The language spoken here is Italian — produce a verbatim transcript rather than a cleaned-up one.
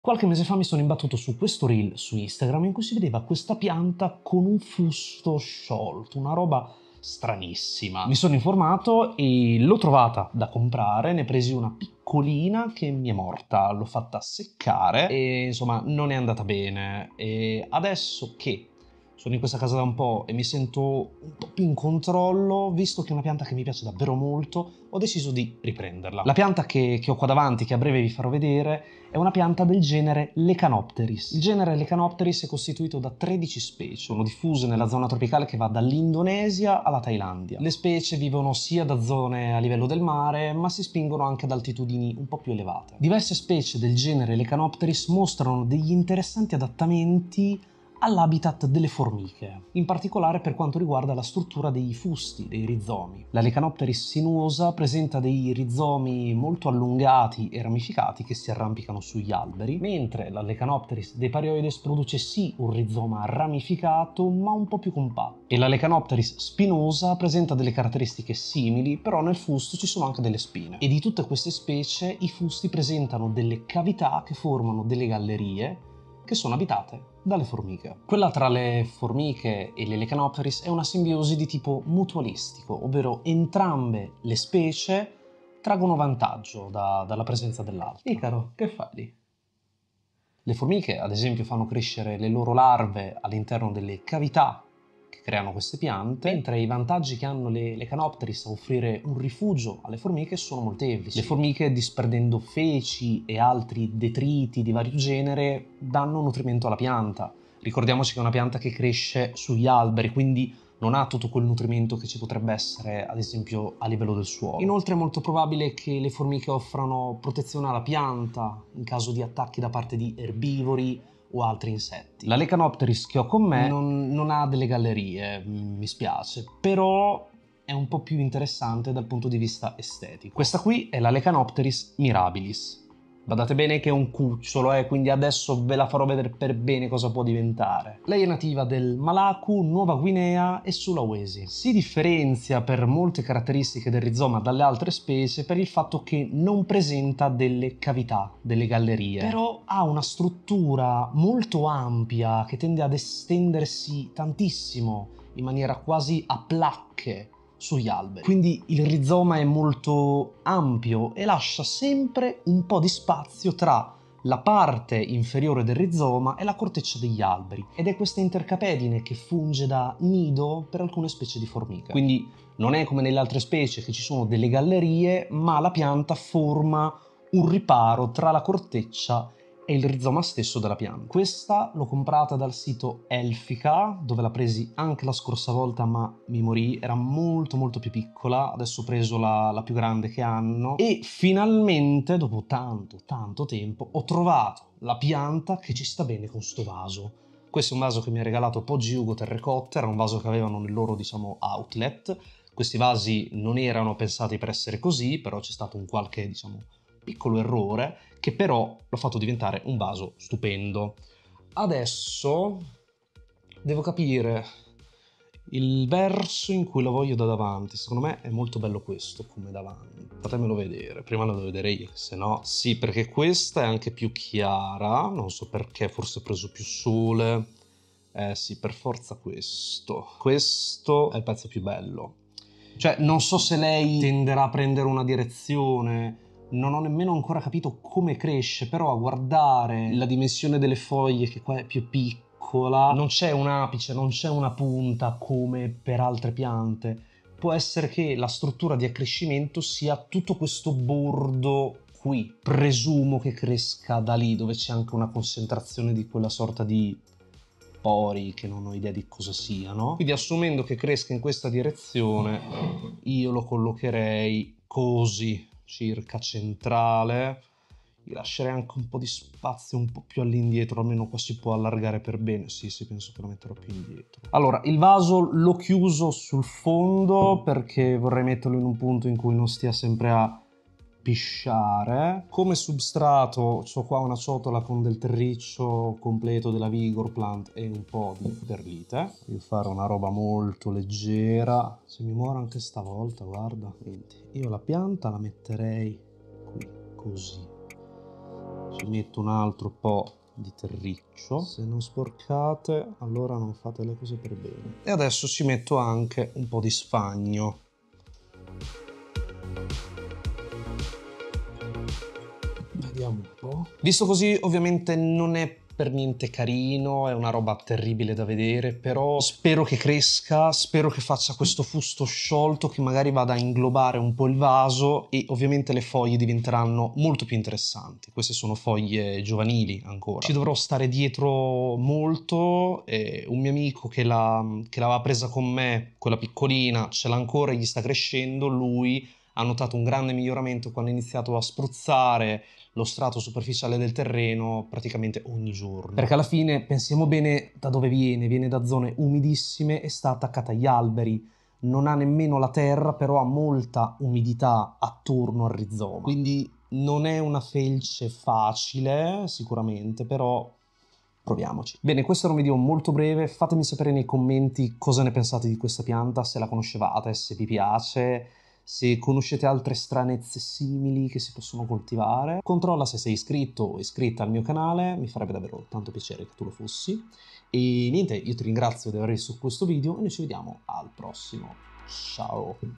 Qualche mese fa mi sono imbattuto su questo reel su Instagram in cui si vedeva questa pianta con un fusto sciolto, una roba stranissima. Mi sono informato e l'ho trovata da comprare, ne presi una piccolina che mi è morta, l'ho fatta seccare e insomma non è andata bene. E adesso che sono in questa casa da un po' e mi sento un po' più in controllo, visto che è una pianta che mi piace davvero molto, ho deciso di riprenderla. La pianta che, che ho qua davanti, che a breve vi farò vedere, è una pianta del genere Lechanopteris. Il genere Lechanopteris è costituito da tredici specie, sono diffuse nella zona tropicale che va dall'Indonesia alla Thailandia. Le specie vivono sia da zone a livello del mare, ma si spingono anche ad altitudini un po' più elevate. Diverse specie del genere Lechanopteris mostrano degli interessanti adattamenti all'habitat delle formiche, in particolare per quanto riguarda la struttura dei fusti, dei rizomi. La Lechanopteris sinuosa presenta dei rizomi molto allungati e ramificati che si arrampicano sugli alberi, mentre la Lechanopteris deparioides produce sì un rizoma ramificato ma un po' più compatto. E la Lechanopteris spinosa presenta delle caratteristiche simili, però nel fusto ci sono anche delle spine. E di tutte queste specie i fusti presentano delle cavità che formano delle gallerie che sono abitate dalle formiche. Quella tra le formiche e le Lechanopteris è una simbiosi di tipo mutualistico, ovvero entrambe le specie traggono vantaggio da, dalla presenza dell'altra. Icaro, che fai lì? Le formiche, ad esempio, fanno crescere le loro larve all'interno delle cavità che creano queste piante, mentre i vantaggi che hanno le Lechanopteris a offrire un rifugio alle formiche sono molteplici. Le formiche, disperdendo feci e altri detriti di vario genere, danno nutrimento alla pianta. Ricordiamoci che è una pianta che cresce sugli alberi, quindi non ha tutto quel nutrimento che ci potrebbe essere, ad esempio, a livello del suolo. Inoltre è molto probabile che le formiche offrano protezione alla pianta in caso di attacchi da parte di erbivori o altri insetti. La Lechanopteris che ho con me non, non ha delle gallerie, mi spiace, però è un po' più interessante dal punto di vista estetico. Questa qui è la Lechanopteris mirabilis. Badate bene che è un cucciolo, eh, quindi adesso ve la farò vedere per bene cosa può diventare. Lei è nativa del Malacu, Nuova Guinea e Sulawesi. Si differenzia per molte caratteristiche del rizoma dalle altre specie per il fatto che non presenta delle cavità, delle gallerie, però ha una struttura molto ampia che tende ad estendersi tantissimo in maniera quasi a placche sugli alberi. Quindi il rizoma è molto ampio e lascia sempre un po' di spazio tra la parte inferiore del rizoma e la corteccia degli alberi, ed è questa intercapedine che funge da nido per alcune specie di formiche. Quindi non è come nelle altre specie che ci sono delle gallerie, ma la pianta forma un riparo tra la corteccia e il rizoma stesso della pianta. Questa l'ho comprata dal sito Elfica, dove l'ho presi anche la scorsa volta, ma mi morì, era molto molto più piccola. Adesso ho preso la, la più grande che hanno e finalmente, dopo tanto tanto tempo, ho trovato la pianta che ci sta bene con sto vaso. Questo è un vaso che mi ha regalato Poggi Ugo Terrecotta, era un vaso che avevano nel loro, diciamo, outlet. Questi vasi non erano pensati per essere così, però c'è stato un qualche, diciamo, piccolo errore che però l'ho fatto diventare un vaso stupendo. Adesso devo capire il verso in cui lo voglio da davanti. Secondo me è molto bello questo come davanti. Fatemelo vedere, prima lo devo vedere io, se no sì, perché questa è anche più chiara, non so perché, forse ho preso più sole. Eh sì, per forza questo. Questo è il pezzo più bello. Cioè, non so se lei tenderà a prendere una direzione, non ho nemmeno ancora capito come cresce, però a guardare la dimensione delle foglie, che qua è più piccola, non c'è un apice, non c'è una punta come per altre piante. Può essere che la struttura di accrescimento sia tutto questo bordo qui. Presumo che cresca da lì, dove c'è anche una concentrazione di quella sorta di pori che non ho idea di cosa siano. Quindi, assumendo che cresca in questa direzione, io lo collocherei così, circa centrale. Gli lascerei anche un po' di spazio un po' più all'indietro, almeno qua si può allargare per bene. Sì, sì, penso che lo metterò più indietro. Allora, il vaso l'ho chiuso sul fondo perché vorrei metterlo in un punto in cui non stia sempre a pisciare. Come substrato ho qua una ciotola con del terriccio completo della Vigor Plant e un po' di perlite. Devo fare una roba molto leggera. Se mi muore anche stavolta, guarda. Niente. Io la pianta la metterei qui, così. Ci metto un altro po' di terriccio. Se non sporcate, allora non fate le cose per bene. E adesso ci metto anche un po' di sfagno. Vediamo un po'. Visto così, ovviamente non è per niente carino, è una roba terribile da vedere, però spero che cresca, spero che faccia questo fusto sciolto che magari vada a inglobare un po' il vaso e ovviamente le foglie diventeranno molto più interessanti. Queste sono foglie giovanili ancora. Ci dovrò stare dietro molto, eh, un mio amico che l'aveva presa con me, quella piccolina, ce l'ha ancora e gli sta crescendo, lui ha notato un grande miglioramento quando ha iniziato a spruzzare lo strato superficiale del terreno praticamente ogni giorno. Perché alla fine, pensiamo bene da dove viene, viene da zone umidissime e sta attaccata agli alberi, non ha nemmeno la terra, però ha molta umidità attorno al rizoma. Quindi non è una felce facile, sicuramente, però proviamoci. Bene, questo era un video molto breve, fatemi sapere nei commenti cosa ne pensate di questa pianta, se la conoscevate, se vi piace, se conoscete altre stranezze simili che si possono coltivare. Controlla se sei iscritto o iscritta al mio canale, mi farebbe davvero tanto piacere che tu lo fossi. E niente, io ti ringrazio di aver visto questo video e noi ci vediamo al prossimo. Ciao!